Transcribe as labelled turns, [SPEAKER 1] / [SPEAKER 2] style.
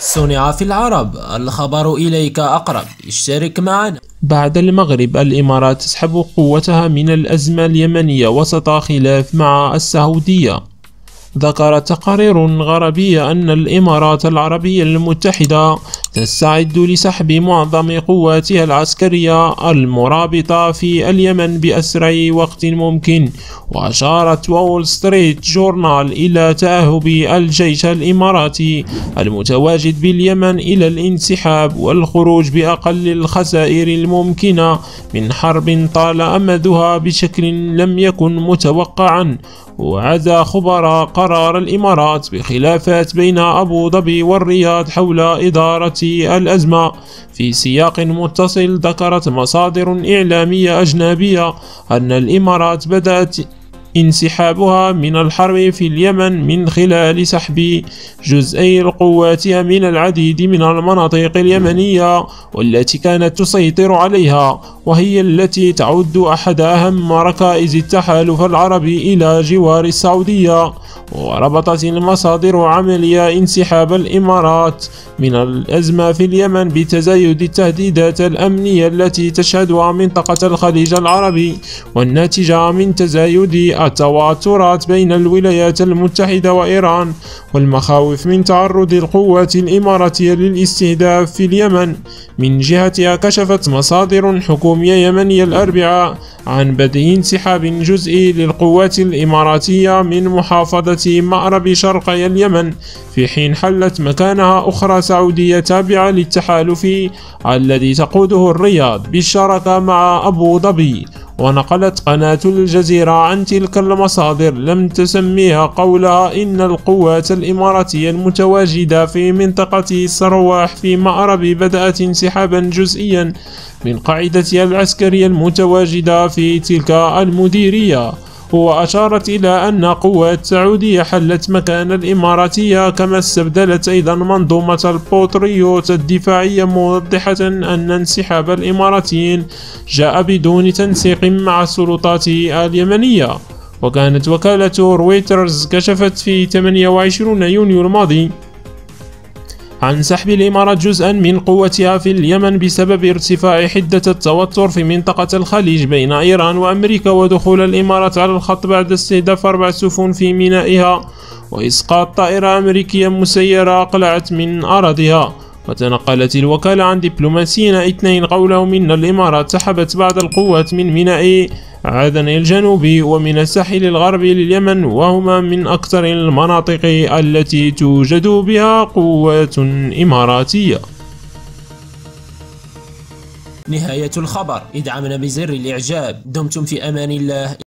[SPEAKER 1] صنع في العرب، الخبر إليك أقرب، اشترك معنا.
[SPEAKER 2] بعد المغرب، الإمارات تسحب قوتها من الأزمة اليمنية وسط خلاف مع السعودية. ذكرت تقارير غربية أن الإمارات العربية المتحدة تستعد لسحب معظم قواتها العسكرية المرابطة في اليمن بأسرع وقت ممكن. وأشارت وول ستريت جورنال إلى تأهب الجيش الإماراتي المتواجد باليمن إلى الانسحاب والخروج بأقل الخسائر الممكنة من حرب طال أمدها بشكل لم يكن متوقعا. وعزى خبراء قرار الإمارات بخلافات بين أبو ظبي والرياض حول إدارة الأزمة. في سياق متصل، ذكرت مصادر إعلامية أجنبية أن الإمارات بدأت انسحابها من الحرب في اليمن من خلال سحب جزئي قواتها من العديد من المناطق اليمنية والتي كانت تسيطر عليها، وهي التي تعد أحد أهم ركائز التحالف العربي إلى جوار السعودية. وربطت المصادر عملية انسحاب الإمارات من الأزمة في اليمن بتزايد التهديدات الأمنية التي تشهدها منطقة الخليج العربي، والناتجة من تزايد التوترات بين الولايات المتحدة وإيران، والمخاوف من تعرض القوات الإماراتية للاستهداف في اليمن. من جهتها، كشفت مصادر حكومية يمنية الأربعاء عن بدء انسحاب جزئي للقوات الإماراتية من محافظة مأرب شرقي اليمن، في حين حلت مكانها أخرى سعودية تابعة للتحالف الذي تقوده الرياض بالشراكة مع أبو ظبي. ونقلت قناة الجزيرة عن تلك المصادر لم تسميها قولها إن القوات الإماراتية المتواجدة في منطقة سرواح في مأرب بدأت انسحابا جزئيا من قاعدتها العسكرية المتواجدة في تلك المديرية. وأشارت إلى أن قوات سعودية حلت مكان الإماراتية، كما استبدلت أيضا منظومة البطريوت الدفاعية، موضحة أن انسحاب الإماراتيين جاء بدون تنسيق مع السلطات اليمنية. وكانت وكالة رويترز كشفت في 28 يونيو الماضي عن سحب الإمارات جزءا من قوتها في اليمن بسبب ارتفاع حدة التوتر في منطقة الخليج بين إيران وأمريكا، ودخول الإمارات على الخط بعد استهداف 4 سفن في مينائها وإسقاط طائرة أمريكية مسيرة أقلعت من أراضيها. وتنقلت الوكالة عن دبلوماسيين 2 قولهم إن الإمارات سحبت بعض القوات من ميناء عدن الجنوبي ومن الساحل الغربي لليمن، وهما من أكثر المناطق التي توجد بها قوات إماراتية.
[SPEAKER 1] نهاية الخبر. ادعمنا بزر الإعجاب. دمتم في أمان الله.